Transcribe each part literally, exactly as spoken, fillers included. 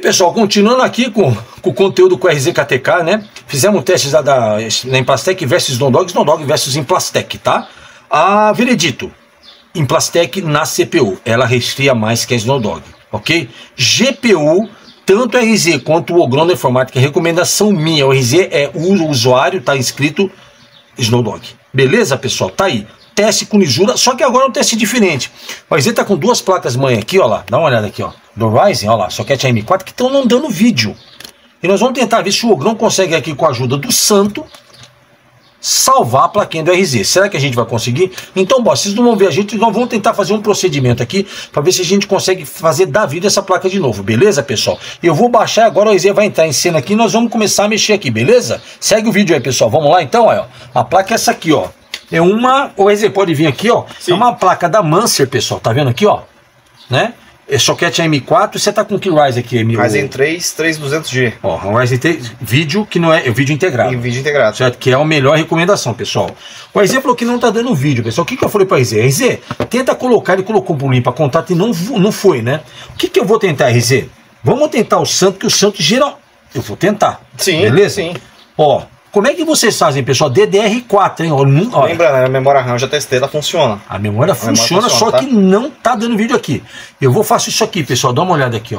pessoal, continuando aqui com, com o conteúdo com o R Z K T K, né? Fizemos testes da, da, da Implastec versus Snowdog, Snowdog versus Implastec, tá? A veredito, Implastec na C P U, ela resfria mais que a Snowdog, ok? G P U, tanto o R Z quanto o Ogron da Informática, recomendação minha, o R Z é o usuário, tá inscrito Snowdog. Beleza, pessoal? Tá aí. Teste com lisura, só que agora é um teste diferente. O R Z tá com duas placas mãe aqui, ó lá, dá uma olhada aqui, ó, do Ryzen, ó lá, socket A M quatro, que estão não dando vídeo. E nós vamos tentar ver se o Ogron consegue aqui, com a ajuda do santo, salvar a plaquinha do R Z. Será que a gente vai conseguir? Então, bom, vocês não vão ver a gente, nós vamos tentar fazer um procedimento aqui para ver se a gente consegue fazer dar vida essa placa de novo, beleza, pessoal? Eu vou baixar agora, o R Z vai entrar em cena aqui e nós vamos começar a mexer aqui, beleza? Segue o vídeo aí, pessoal. Vamos lá então, ó. A placa é essa aqui, ó. É uma, o R Z pode vir aqui, ó. Sim. É uma placa da Mancer, pessoal. Tá vendo aqui, ó? Né? É socket A M quatro, você tá com que Ryzen aqui? Ryzen três, três mil e duzentos G. Ó, o Ryzen três, vídeo que não é, é vídeo integrado. E vídeo integrado. Certo? Que é a melhor recomendação, pessoal. O R Z falou que não tá dando vídeo, pessoal. O que que eu falei para R Z? R Z, tenta colocar, ele colocou um limpa contato e não, não foi, né? O que que eu vou tentar, R Z? Vamos tentar o santo, que o santo geral... Eu vou tentar. Sim, beleza? Sim. Ó, como é que vocês fazem, pessoal? D D R quatro, hein? Ó, lembra, né? A memória RAM, eu já testei, ela funciona. A memória, a funciona, memória funciona, só tá? que não tá dando vídeo aqui. Eu vou fazer isso aqui, pessoal. Dá uma olhada aqui, ó.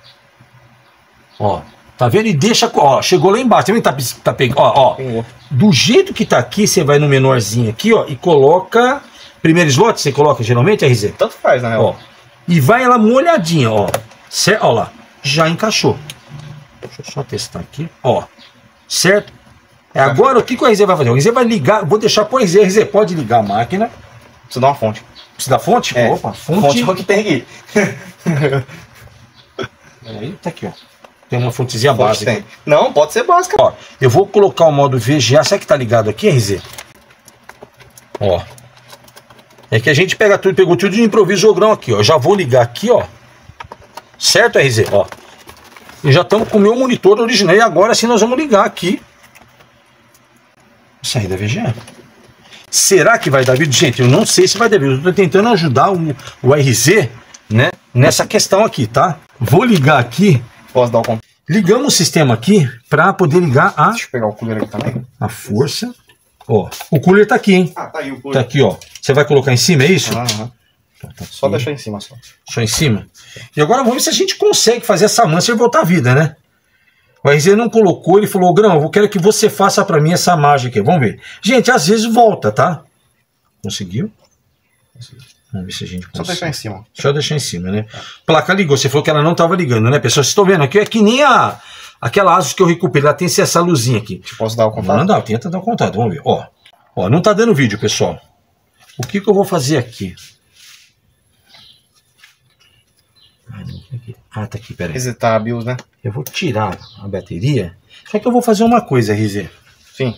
Ó, tá vendo? E deixa, ó, chegou lá embaixo. Também tá, tá pegando, ó, ó. Pingou. Do jeito que tá aqui, você vai no menorzinho aqui, ó, e coloca... Primeiro slot, você coloca geralmente, R Z? Tanto faz, na real. Ó, e vai ela molhadinha, ó. Certo? Ó lá, já encaixou. Deixa eu só testar aqui, ó. Certo? É, agora o que, que o R Z vai fazer? O R Z vai ligar, vou deixar pro R Z, R Z pode ligar a máquina. Precisa dar uma fonte. Precisa da fonte? É. Opa, fonte. Fonte é o que tem aqui. Aí, tá aqui, ó. Tem uma fontezinha básica. Tem. Não, pode ser básica. Ó, eu vou colocar o modo V G A, será que tá ligado aqui, R Z? Ó. É que a gente pega tudo, pegou tudo de improviso ogrão aqui, ó. Já vou ligar aqui, ó. Certo, R Z? Ó. E já estamos com o meu monitor original. E agora sim nós vamos ligar aqui. Saída V G A. Será que vai dar vídeo? Gente, eu não sei se vai dar vídeo. Eu estou tentando ajudar o, o R Z, né, nessa questão aqui, tá? Vou ligar aqui. Posso dar o contato? Ligamos o sistema aqui para poder ligar a... Deixa eu pegar o cooler aqui também. A força. Ó, o cooler tá aqui, hein? Ah, tá aí o cooler. Tá aqui, ó. Você vai colocar em cima, é isso? Aham. Tá, tá só deixar em cima, só. Só em cima? E agora vamos ver se a gente consegue fazer essa Mancer voltar à vida, né? O R Z não colocou, ele falou, Grão, eu quero que você faça pra mim essa mágica. Vamos ver. Gente, às vezes volta, tá? Conseguiu? Vamos ver se a gente consegue. Só deixar em cima. Só deixar em cima, né? Placa ligou, você falou que ela não tava ligando, né, pessoal? Vocês estão vendo aqui? É que nem a, aquela Asus que eu recuperei, ela tem essa luzinha aqui. Posso dar o contato? Não dá, tenta dar o contato, vamos ver. Ó, ó, não tá dando vídeo, pessoal. O que que eu vou fazer aqui? Ah, tá aqui, peraí. Resetar a BIOS, né? Eu vou tirar a bateria. Só que eu vou fazer uma coisa, R Z. Sim.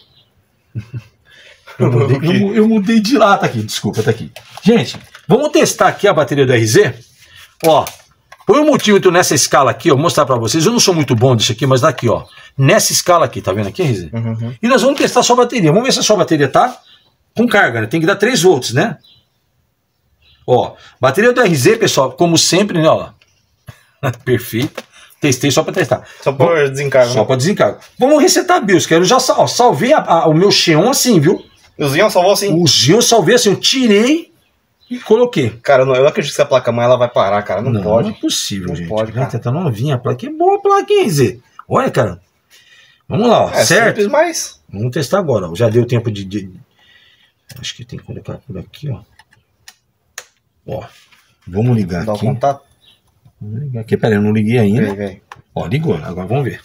Eu mudei, eu, eu mudei de lá, tá aqui, desculpa, tá aqui. Gente, vamos testar aqui a bateria do R Z. Ó, põe um multímetro nessa escala aqui, ó, vou mostrar pra vocês. Eu não sou muito bom disso aqui, mas daqui, ó. Nessa escala aqui, tá vendo aqui, R Z? Uhum. E nós vamos testar a sua bateria. Vamos ver se a sua bateria tá com carga, né? Tem que dar três volts, né? Ó, bateria do R Z, pessoal, como sempre, né, ó. Perfeito. Testei só para testar. Só para desencargo. Só né? para desencargo. Vamos resetar a BIOS. Quero já sal, salvei a, a, o meu Xeon assim, viu? O Xeon salvou assim? O Xeon salvei assim. Eu tirei e coloquei. Cara, eu não, eu não acredito que essa placa mãe ela vai parar, cara. Não, não pode. Não é possível, não gente. Pode, cara. Tá novinha a placa. Que boa a placa, hein, Z? Olha, cara. Vamos lá, ó. É certo? simples, mas... Vamos testar agora. Ó. Já deu tempo de, de... Acho que tem que colocar por aqui, ó. Ó. Vamos ligar Dá aqui. o contato? Vamos ligar aqui. Pera aí, eu não liguei ainda. Vem, vem. Ó, ligou. Agora vamos ver.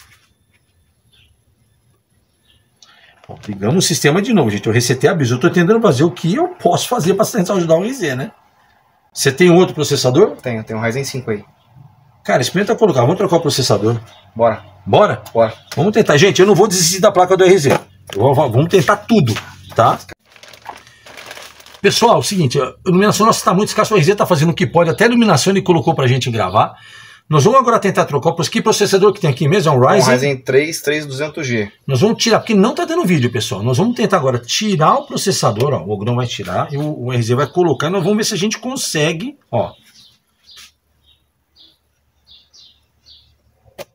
Ó, ligamos o sistema de novo, gente. Eu resetei a BIOS. Eu tô tentando fazer o que eu posso fazer para tentar ajudar o R Z, né? Você tem outro processador? Tenho, tem um Ryzen cinco aí. Cara, experimenta colocar. Vamos trocar o processador. Bora. Bora? Bora. Vamos tentar. Gente, eu não vou desistir da placa do R Z. Eu vou, vamos tentar tudo, tá? Pessoal, é o seguinte, a iluminação nossa está muito escassa, o R Z está fazendo o que pode, até a iluminação ele colocou para a gente gravar. Nós vamos agora tentar trocar, porque que processador que tem aqui mesmo? É um Ryzen? Um Ryzen três, três mil e duzentos G. Nós vamos tirar, porque não está dando vídeo, pessoal. Nós vamos tentar agora tirar o processador, ó, o Ogrão vai tirar, e o, o R Z vai colocar, e nós vamos ver se a gente consegue, ó.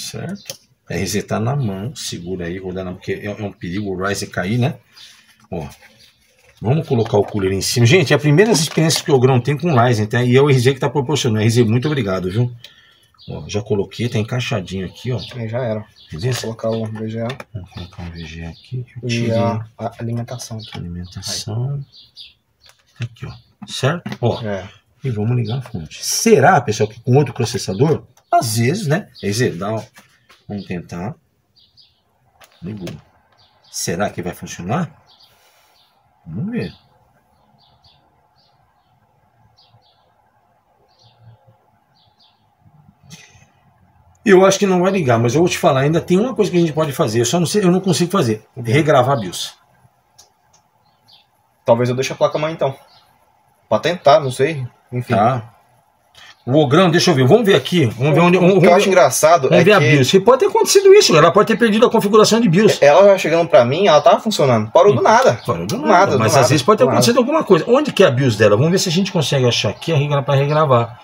Certo? R Z tá na mão, segura aí, vou dar na mão, porque é, é um perigo o Ryzen cair, né? Ó, vamos colocar o cooler em cima. Gente, é a primeira experiência que o Ogrão tem com o Ryzen, tá? E é o R Z que tá proporcionando. R Z, muito obrigado, viu? Ó, já coloquei, tá encaixadinho aqui, ó. Aí já era. Vou colocar o V G A. Vou colocar o V G A aqui. E a, a alimentação aqui. Alimentação. Aí. Aqui, ó. Certo? Ó. É. E vamos ligar a fonte. Será, pessoal, que com outro processador? Às vezes, né? R Z, dá um... Vamos tentar. Ligou. Será que vai funcionar? Vamos ver. Eu acho que não vai ligar, mas eu vou te falar, ainda tem uma coisa que a gente pode fazer, eu só não sei, eu não consigo fazer. Regravar a BIOS. Talvez eu deixe a placa-mãe então. Pra tentar, não sei. Enfim. Tá. O Ogrão, deixa eu ver, vamos ver aqui. Vamos ver onde. O Vamos que eu ver, acho engraçado vamos é ver a que BIOS. E pode ter acontecido isso, ela pode ter perdido a configuração de BIOS. ela já chegando pra mim, ela tava funcionando. Parou do nada. Parou do Do nada, nada, do mas nada, às vezes pode ter do acontecido alguma coisa. Onde que é a BIOS dela? Vamos ver se a gente consegue achar aqui para regravar.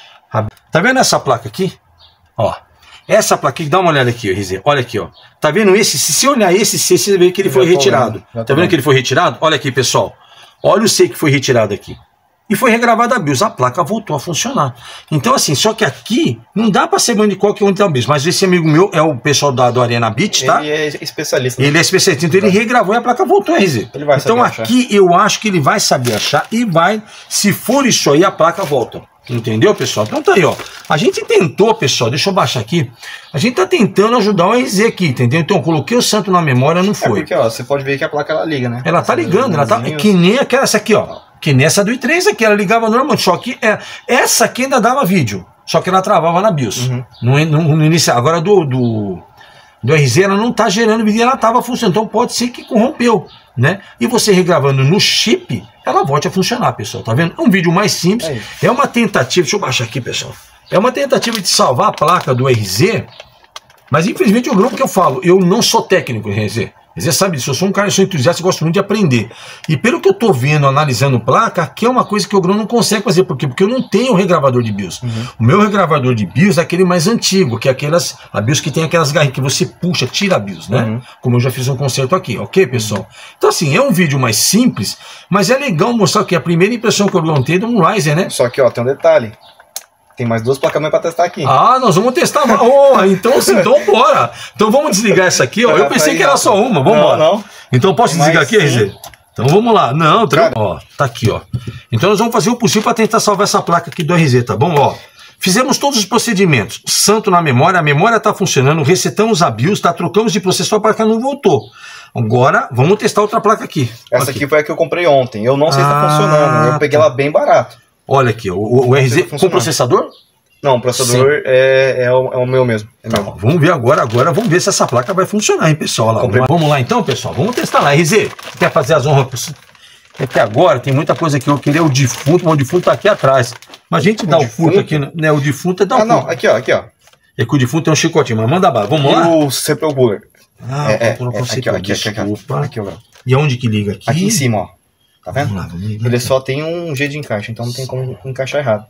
Tá vendo essa placa aqui? Ó. Essa placa aqui, dá uma olhada aqui, R Z. Olha aqui, ó. Tá vendo esse? Se você olhar esse C, você vê que ele Já foi tô retirado. vendo, já tô Tá vendo vendo. que ele foi retirado? Olha aqui, pessoal. Olha o C que foi retirado aqui. E foi regravada a BIOS. A placa voltou a funcionar. Então, assim, só que aqui não dá pra ser de qual que é onde tá a BIOS. Mas esse amigo meu é o pessoal da, do Arena Beat, tá? Ele é especialista. né? Ele é especialista. Então ele regravou e a placa voltou, R Z. Ele vai Então saber achar. aqui eu acho que ele vai saber achar e vai, se for isso aí, a placa volta. Entendeu, pessoal? Então tá aí, ó. A gente tentou, pessoal, deixa eu baixar aqui. A gente tá tentando ajudar o R Z aqui, entendeu? Então eu coloquei o santo na memória, não É foi. porque, ó, você pode ver que a placa ela liga, né? Ela tá ligando, ela tá. Luzinhos. Que nem aquela, essa aqui, ó. Que nem essa do i três aqui, ela ligava normal. Só que é, essa aqui ainda dava vídeo. Só que ela travava na BIOS. Uhum. No, no, no início. Agora do, do, do R Z ela não tá gerando vídeo, ela tava funcionando. Então pode ser que corrompeu, né? E você regravando no chip, ela volte a funcionar, pessoal. Tá vendo? É um vídeo mais simples. É, É uma tentativa. Deixa eu baixar aqui, pessoal. É uma tentativa de salvar a placa do R Z. Mas infelizmente o grupo que eu falo, eu não sou técnico em R Z. Você sabe disso, eu sou um cara, eu sou entusiasta e gosto muito de aprender. E pelo que eu tô vendo, analisando placa, aqui é uma coisa que o Ogrão não consegue fazer. Por quê? Porque eu não tenho regravador de BIOS. Uhum. O meu regravador de BIOS é aquele mais antigo, que é aquelas, a BIOS que tem aquelas garrinhas que você puxa, tira a BIOS, né? Uhum. Como eu já fiz um concerto aqui, ok, pessoal? Uhum. Então assim, é um vídeo mais simples, mas é legal mostrar que a primeira impressão que o Ogrão tem é de um Ryzen, né? Só que, ó, tem um detalhe. Tem mais duas placas-mãe pra testar aqui. Ah, nós vamos testar. Oh, então, assim, então bora. Então vamos desligar essa aqui, ó. Eu pensei que era só uma. Vamos embora. Não, não. Então posso desligar aqui, R Z? Então vamos lá. Não, tá, ó, tá aqui, ó. Então nós vamos fazer o possível para tentar salvar essa placa aqui do R Z, tá bom? Ó, fizemos todos os procedimentos. Santo na memória, a memória tá funcionando, resetamos a BIOS, tá, trocamos de processor, a placa não voltou. Agora, vamos testar outra placa aqui. Essa aqui, aqui foi a que eu comprei ontem. Eu não sei se tá ah, funcionando. Eu peguei ela bem barato. Olha aqui, o, o R Z com processador? Não, o processador é, é, o, é o meu mesmo. É tá, meu. Vamos ver agora, agora vamos ver se essa placa vai funcionar, hein, pessoal? Lá, vamos, lá. Vamos lá então, pessoal, vamos testar lá. R Z, quer fazer as honras? É que agora tem muita coisa que eu queria o defunto, mas o defunto tá aqui atrás. Mas a gente o dá defunto? o furto aqui, né? O defunto é dar o Ah, furto. não, aqui ó, aqui ó. É que o defunto tem um chicotinho, mas manda bala, vamos e lá? o C P U Cooler. Ah, é, é, colocar é, o C P U, aqui, ó, aqui, aqui, desculpa. aqui, ó. E aonde que liga aqui? Aqui em cima, ó. Tá vendo? Vamos lá, vamos ligar Ele aqui. só tem um G de encaixe, então não tem como encaixar errado.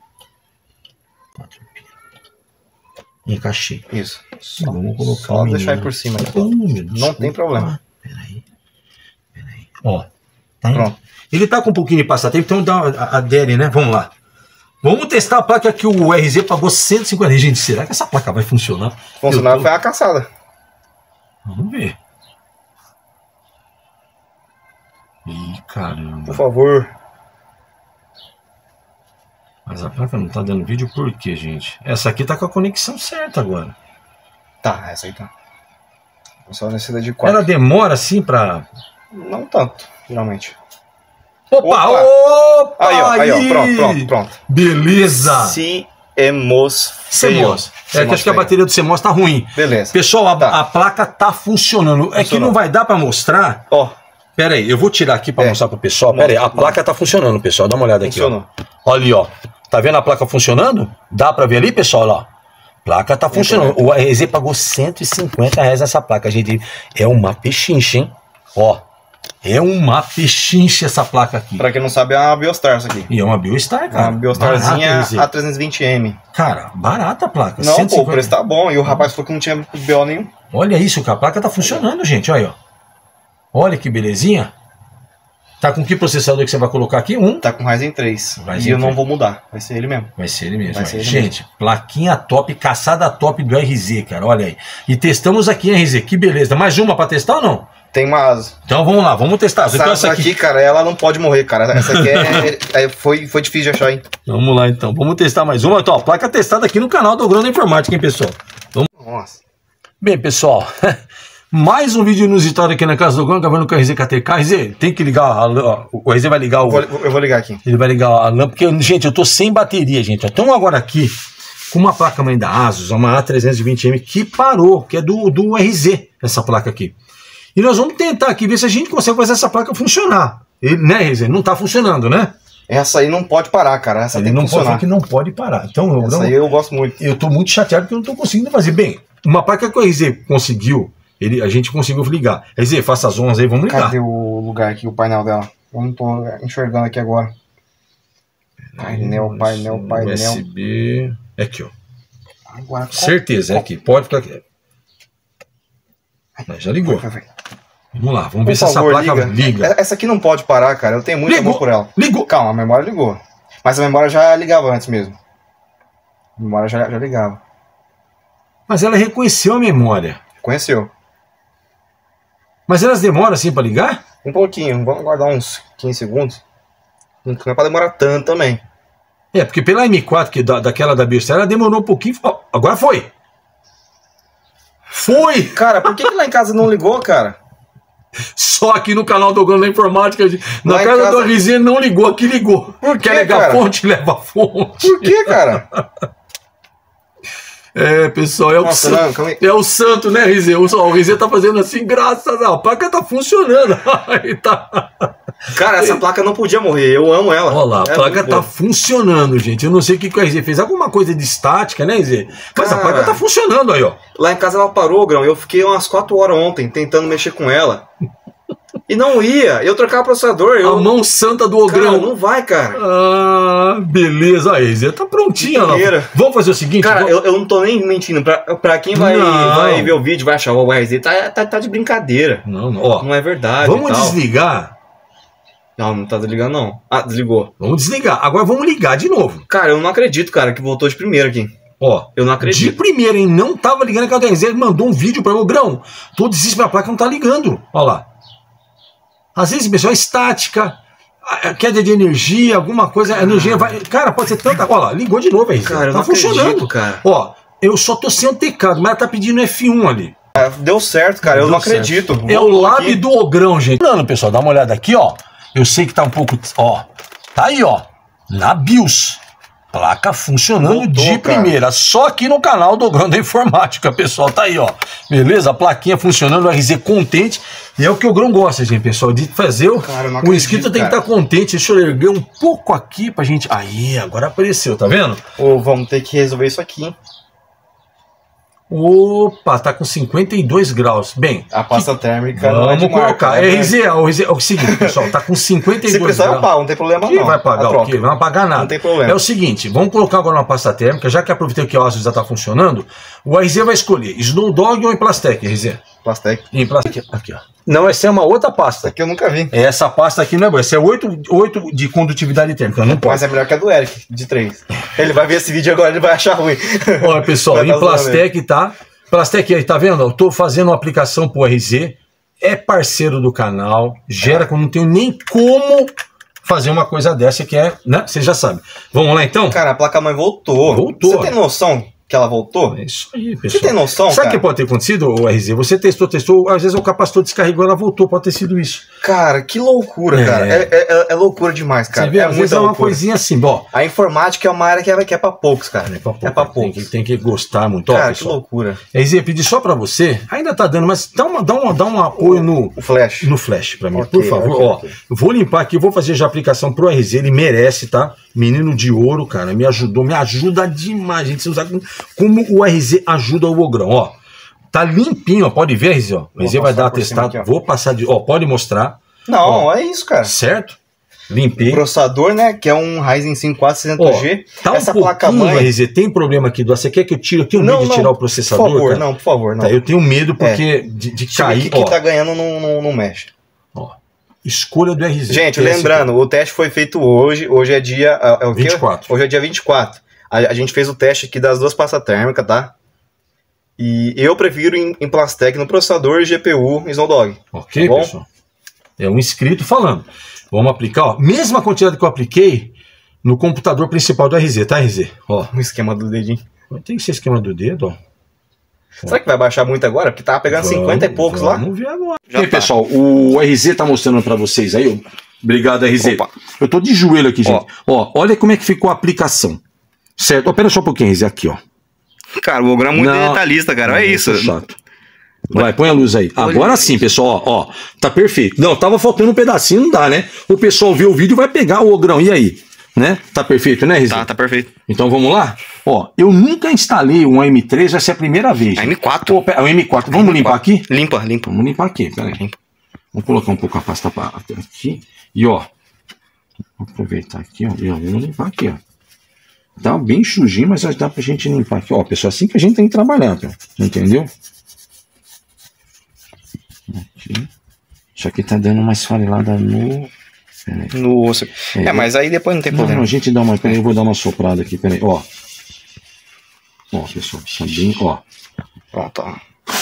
Encaixei. Isso. Só, vamos colocar só o deixar aí menino. por cima. Aqui. Oh, meu Deus, não tem problema. Ah, peraí. Peraí. Ó. Tá indo? Pronto. Ele tá com um pouquinho de passatempo, então dá a, a dele, né? Vamos lá. Vamos testar a placa que o R Z pagou cento e cinquenta reais. Gente, será que essa placa vai funcionar? Funcionar tô... foi a caçada. Vamos ver. Ih, caramba. Por favor. Mas a placa não tá dando vídeo por quê, gente? Essa aqui tá com a conexão certa agora. Tá, essa aí tá. Só necessidade de quatro. Ela demora assim pra... Não tanto, geralmente. Opa! Opa! Opa! Aí, ó, aí, ó. Pronto, pronto, pronto. Beleza! C M O S. C M O S. É que acho que a bateria do C M O S tá ruim. Beleza. Pessoal, a, tá. a placa tá funcionando. É que não vai dar pra mostrar. Ó. Pera aí, eu vou tirar aqui pra é. mostrar pro pessoal. Pera aí, a placa tá funcionando, pessoal. Dá uma olhada aqui. Funcionou. Ó. Olha ali, ó. Tá vendo a placa funcionando? Dá pra ver ali, pessoal? Ó. Placa tá funcionando. O R Z pagou cento e cinquenta reais essa placa, gente. É uma pechincha, hein? Ó. É uma pechincha essa placa aqui. Pra quem não sabe, é uma Biostar isso aqui. E é uma Biostar, cara. É uma Biostarzinha Barata, A trezentos e vinte M. Cara, barata a placa. Não, cento e cinquenta. pô, o preço tá bom. E o rapaz falou que não tinha B O nenhum. Olha isso, que a placa tá funcionando, gente. Olha aí, ó. Olha que belezinha. Tá com que processador que você vai colocar aqui? Um? Tá com Ryzen três. Ryzen e eu não três. vou mudar. Vai ser ele mesmo. Vai ser ele mesmo. Vai ser ele gente, mesmo. Plaquinha top, caçada top do R Z, cara. Olha aí. E testamos aqui, R Z. Que beleza. Mais uma pra testar ou não? Tem umas... Então vamos lá, vamos testar. Essa, então, essa aqui, aqui, cara, ela não pode morrer, cara. Essa aqui é, é, foi, foi difícil de achar, hein? Vamos lá, então. Vamos testar mais uma. Então, ó, placa testada aqui no canal do Ogrão da Informática, hein, pessoal? Vamos... Nossa. Bem, pessoal... Mais um vídeo inusitado aqui na casa do Ogrão, gravando com o R Z K T K. R Z, tem que ligar, a, ó, o R Z vai ligar o... Eu vou, eu vou ligar aqui. Ele vai ligar a lâmpada, porque, gente, eu tô sem bateria, gente. Então agora aqui, com uma placa mãe da Asus, uma A trezentos e vinte M, que parou, que é do, do R Z, essa placa aqui. E nós vamos tentar aqui, ver se a gente consegue fazer essa placa funcionar. Ele, né, R Z? Não tá funcionando, né? Essa aí não pode parar, cara. Essa Ele tem que não funcionar. pode, que não pode parar. Então, eu, essa não, aí eu gosto muito. Eu tô muito chateado que eu não tô conseguindo fazer. Bem, uma placa que o R Z conseguiu, Ele, a gente conseguiu ligar. R Z, faça as ondas aí, vamos ligar. Cadê o lugar aqui, o painel dela? Eu não tô enxergando aqui agora. Painel, painel, painel. U S B. É aqui, ó. Agora, certeza, é aqui. Pode ficar aqui. Mas já ligou. Vai, vai, vai. Vamos lá, vamos Por ver se essa favor, placa liga. liga. Essa aqui não pode parar, cara. Eu tenho muito Ligou. amor por ela. Ligou. Calma, a memória ligou. Mas a memória já ligava antes mesmo. A memória já, já ligava. Mas ela reconheceu a memória. Conheceu. Mas elas demoram assim pra ligar? Um pouquinho. Vamos guardar uns quinze segundos. Não é pra demorar tanto também. É, porque pela M quatro, que da, daquela da Biostar, ela demorou um pouquinho. Ó, agora foi. Foi! Cara, por que, que lá em casa não ligou, cara? Só aqui no canal do Ogrão da Informática, na Lá em casa, casa- do R Z não ligou, aqui ligou. Por quê, Quer ligar cara? a fonte, leva a fonte. Por que, cara? É, pessoal, é o, Nossa, santo, não, calma aí. é o santo, né, R Z? O, o R Z tá fazendo assim, graças a... A placa tá funcionando. Aí tá... Cara, essa placa não podia morrer. Eu amo ela. Olha lá, a É placa muito tá boa. funcionando, gente. Eu não sei o que, que o R Z fez. Alguma coisa de estática, né, R Z? Mas a Cara. placa tá funcionando aí, ó. Lá em casa ela parou, Grão. Eu fiquei umas quatro horas ontem tentando mexer com ela. E não ia. Eu trocava o processador. Eu... A mão santa do Cara, Ogrão. não vai, cara. Ah, beleza. Aí, R Z tá prontinha, ó. Primeira. Vamos fazer o seguinte? Cara, vamos... eu, eu não tô nem mentindo. Pra, pra quem vai, Não. vai ver o vídeo, vai achar o R Z, tá, tá, tá de brincadeira. Não, não, ó. Não é verdade. Vamos e tal. desligar. Não, não tá desligando, não. Ah, desligou. Vamos desligar. Agora vamos ligar de novo. Cara, eu não acredito, cara, que voltou de primeira aqui. Ó. Eu não De acredito. primeira, hein? Não tava ligando aquela do R Z. Ele mandou um vídeo pra mim. Ogrão, tô desistindo, a placa não tá ligando. Ó lá. Às vezes, pessoal, é estática, a queda de energia, alguma coisa, a energia vai... Cara, pode ser tanta... Ó lá, ligou de novo, R Z. Cara, eu tá não funcionando. acredito, cara. Ó, eu só tô sem o teclado, mas ela tá pedindo F um ali. Ah, deu certo, cara. Eu Deu não certo. acredito. É o Voltou lab aqui. do Ogrão, gente. Não, pessoal, dá uma olhada aqui, ó. Eu sei que tá um pouco... Ó, tá aí, ó. Na BIOS. Placa funcionando Voltou, de cara. primeira. Só aqui no canal do Ogrão da Informática, pessoal. Tá aí, ó. Beleza? A plaquinha funcionando, o R Z contente. E é o que o Ogrão gosta, gente, pessoal. De fazer o, Cara, eu não o inscrito acredito, tem que cara. estar contente. Deixa eu erguer um pouco aqui pra gente... Aí, agora apareceu, tá vendo? Ô, vamos ter que resolver isso aqui, hein? Opa, tá com cinquenta e dois graus. Bem, A pasta térmica não é vamos de marca, colocar. né? R Z, o R Z, é o seguinte, pessoal, tá com cinquenta e Se dois precisar eu graus. pago, não tem problema Que não. vai pagar A o troca. quê? Não vai pagar nada. Não tem problema. É o seguinte, vamos colocar agora uma pasta térmica, já que aproveitei que o Asus já está funcionando, o R Z vai escolher Snowdog ou Implastec, R Z? Plastec. Implastec, aqui, ó. Não, essa é uma outra Essa pasta. aqui eu nunca vi. Essa pasta aqui não é boa, essa é oito, oito de condutividade térmica, não pode. Mas é melhor que a do Eric, de três. Ele vai ver esse vídeo agora, ele vai achar ruim. Olha, pessoal, Vai dar Implastec, tá? Plastec aí, tá vendo? Eu tô fazendo uma aplicação pro R Z, é parceiro do canal, gera que eu não tenho nem como fazer uma coisa dessa que é, né? Você já sabe. Vamos lá então? Cara, a placa-mãe voltou. Voltou. Você tem noção que ela voltou? É isso aí, Você pessoal. tem noção, Sabe o que cara? pode ter acontecido, o R Z? Você testou, testou, às vezes o capacitor descarregou, ela voltou, pode ter sido isso. Cara, que loucura, É. cara. É, é- é loucura demais, cara. Você vê, é às vezes muita é uma loucura. coisinha assim, ó. A informática é uma área que é, que é pra poucos, cara. É pra, É pra tem, poucos. que, tem que gostar muito, ó, Cara, que pessoal. loucura. R Z, pedi só pra você, ainda tá dando, mas dá, uma, dá, uma, dá um apoio no, O flash. no flash pra mim, Ok, por favor. ok, Ó, ok. eu vou limpar aqui, vou fazer já a aplicação pro R Z, ele merece, tá? Menino de ouro, cara, me ajudou, me ajuda demais, gente. Você usar como, como o R Z ajuda o Ogrão, ó. Tá limpinho, ó, pode ver, R Z, ó. O R Z Vou vai passar dar por cima atestado, aqui, ó. vou passar de, ó, pode mostrar. Não, Ó, é isso, cara. Certo? Limpei. O processador, né, que é um Ryzen cinco quatrocentos sessenta G. Tá Essa um placa-mãe... R Z, tem problema aqui, você quer que eu tire? Eu tenho não, medo de não, tirar o processador, por favor, cara. não, por favor, não. Tá, eu tenho medo porque É. de, de Se cair, o que ó. tá ganhando não, não, não mexe. Ó, escolha do R Z. Gente, Esse lembrando, aqui. o teste foi feito hoje, hoje é dia... É, é o quê? vinte e quatro. Hoje é dia vinte e quatro. A, a gente fez o teste aqui das duas pastas térmicas, tá? E eu prefiro em, em Plastec no processador G P U Snowdog. Ok, tá bom? pessoal? É um inscrito falando. Vamos aplicar, ó. Mesma quantidade que eu apliquei no computador principal do R Z, tá, R Z? Ó. O esquema do dedinho. Tem que ser esquema do dedo, ó. Será que vai baixar muito agora? Porque tava pegando Vamos, cinquenta e poucos lá. Vamos ver agora. Já E aí, tá. pessoal, o R Z tá mostrando pra vocês aí, ó. Obrigado, R Z. Opa. Eu tô de joelho aqui, gente. Ó, olha como é que ficou a aplicação. Certo? Ó, pera só um pouquinho, R Z, aqui, ó. Cara, o Ogro é muito Não. detalhista, cara. Não, É isso. Chato. Vai, põe a luz aí. Agora sim, pessoal, ó, ó. Tá perfeito. Não, tava faltando um pedacinho, não dá, né? O pessoal vê o vídeo e vai pegar o ogrão. E aí? Né? Tá perfeito, né, R Z? Tá, tá perfeito. Então vamos lá? Ó, eu nunca instalei um M três, vai ser a primeira vez. A M quatro. Pô, pera, o M quatro. Vamos limpar aqui? Limpa, limpa. Vamos limpar aqui, peraí. Limpa. Vamos colocar um pouco a pasta pra- aqui. E ó, vou aproveitar aqui, ó. E ó, vamos limpar aqui, ó. Tá bem sujinho, mas dá pra gente limpar aqui. Ó, pessoal, assim que a gente tem que trabalhar, tá? Entendeu? Aqui. Isso aqui tá dando uma esfarelada no... Peraí. No osso. É, É, mas aí depois não tem Não, problema. não, a gente dá uma... Peraí, eu vou dar uma soprada aqui, peraí. Ó. Ó, pessoal, tá bem... Ó. Pronto, ó.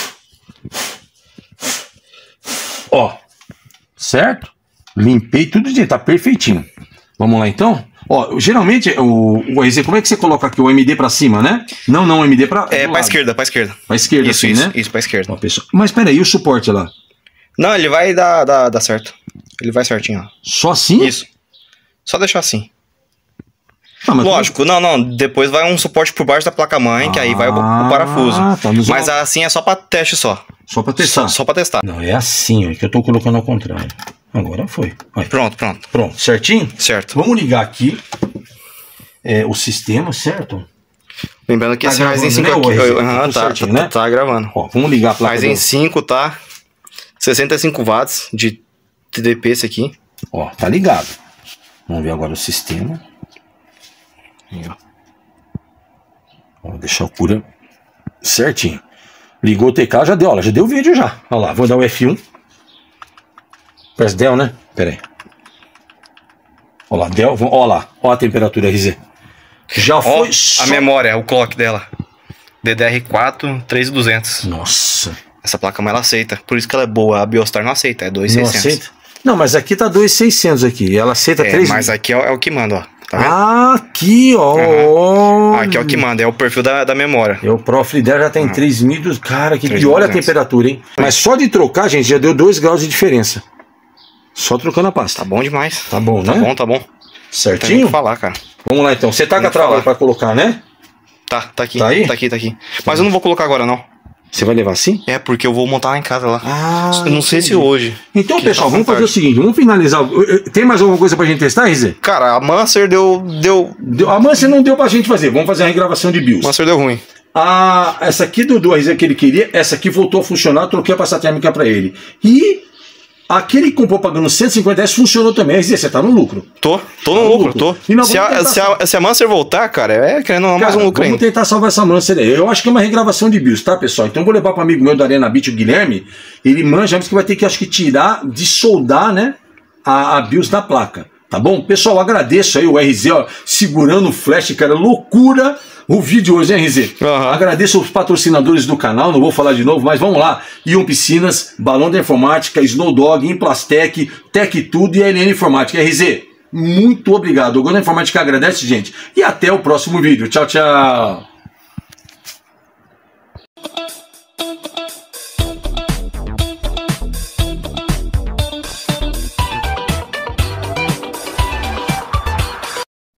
Ó. Certo? Limpei tudo de... Tá perfeitinho. Vamos lá, então? Ó, geralmente, o, o R Z, como é que você coloca aqui? O M D pra cima, né? Não, não, o M D pra... É, do pra lado. esquerda, pra esquerda. Pra esquerda, Isso, assim, isso, né? isso, pra esquerda. Ó, pessoal. Mas peraí, e o suporte lá? Não, ele vai dar, dar, dar certo. Ele vai certinho, ó. Só assim? Isso. Só deixar assim. Ah, mas Lógico, não, não. Depois vai um suporte por baixo da placa-mãe, que aí vai o, o parafuso. Ah, tá. Nos Mas assim é só pra teste só. Só pra testar. Só, só pra testar. Não, é assim, ó, que eu tô colocando ao contrário. Agora foi. Vai. Pronto, pronto. Pronto, certinho? Certo. Vamos ligar aqui é, o sistema, certo? Lembrando que Tá esse Ryzen cinco gravando, aqui. né, o R Z? Aham, Tudo tá, certinho, tá, né? tá gravando. Ó, vamos ligar a placa Ryzen do... cinco tá sessenta e cinco watts de T D P esse aqui. Ó, tá ligado. Vamos ver agora o sistema. Aí, ó. Vamos deixar o cura certinho. Ligou o T K, já deu, ó, já deu o vídeo já. Olha lá, vou dar o F um. Parece Dell, né? Pera aí. Olha lá, Dell, olha lá, ó a temperatura R Z. Já Ó, foi a só... memória, o clock dela. D D R quatro três mil e duzentos. Nossa. Essa placa-mãe ela aceita. Por isso que ela é boa. A Biostar não aceita, é dois mil e Não seiscentos. aceita? Não, mas aqui tá dois mil e seiscentos aqui. Ela aceita É, três mas aqui é, o- é o que manda, ó. Tá vendo? Ah, aqui, ó. Uhum. Aqui é o que manda, é o perfil da, da memória. É, o Profile dela já tem três mil e duzentos. Cara, que... e olha a três mil e duzentos. temperatura, hein? Mas só de trocar, gente, já deu dois graus de diferença. Só trocando a pasta. Tá bom demais. Tá bom, Tá né? bom, tá bom. Não tem nem o Certinho? que falar, cara. Vamos lá, então. Você tá com a Tem que trava falar. pra colocar, né? Tá, tá aqui. Tá aí? Tá aqui, tá aqui. Mas eu não vou colocar agora, não. Você vai levar assim? É, porque eu vou montar lá em casa lá. Ah, Eu não sei se entendi. hoje. Então, Que pessoal, tá vamos com fazer o tarde. seguinte. Vamos finalizar. Tem mais alguma coisa pra gente testar, R Z? Cara, a Mancer deu. Deu. Deu- A Mancer não deu pra gente fazer. Vamos fazer a regravação de BIOS. Mancer deu ruim. A, essa aqui do, do R Z que ele queria, essa aqui voltou a funcionar, eu troquei a pasta térmica pra ele. E aquele que comprou pagando cento e cinquenta reais funcionou também. R Z, você tá no lucro. Tô, tô no Tá no lucro, lucro. tô. E nós Se vamos a, tentar se, a, se a Mancer voltar, cara, é querendo ou não, mais Cara, um lucro vamos ainda. tentar salvar essa Mancer aí. Eu acho que é uma regravação de BIOS, tá, pessoal? Então eu vou levar para um amigo meu da Arena Beat, o Guilherme. Ele manja, mas que vai ter que, acho que, tirar, de soldar, né, a, a BIOS da placa. Tá bom? Pessoal, agradeço aí o R Z, ó, segurando o flash, cara. Loucura o vídeo hoje, hein, R Z? Uhum. Agradeço os patrocinadores do canal, não vou falar de novo, mas vamos lá. Ion Piscinas, Balão da Informática, Snowdog, Implastec, Tech Tudo e L N Informática. R Z, muito obrigado. O Balão da Informática agradece, gente. E até o próximo vídeo. Tchau, tchau.